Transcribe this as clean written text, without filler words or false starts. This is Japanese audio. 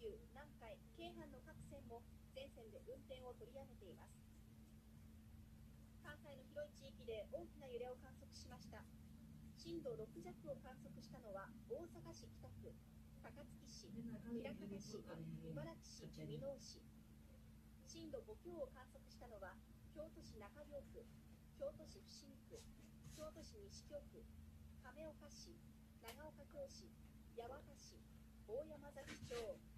急、南海、京阪の各線も全線で運転を取りやめています。関西の広い地域で大きな揺れを観測しました。震度6弱を観測したのは大阪市北区、高槻市、枚方市、茨木市、箕面市。震度5強を観測したのは京都市中京区、京都市伏見区、京都市西京区、亀岡市、長岡京市、八幡市、大山崎町、